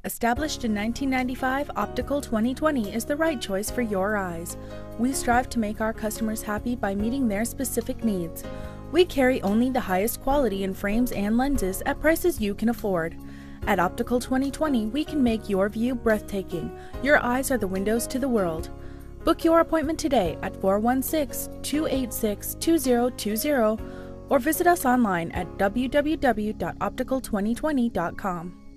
Established in 1995, Optical 2020 is the right choice for your eyes. We strive to make our customers happy by meeting their specific needs. We carry only the highest quality in frames and lenses at prices you can afford. At Optical 2020, we can make your view breathtaking. Your eyes are the windows to the world. Book your appointment today at 416-286-2020 or visit us online at www.optical2020.com.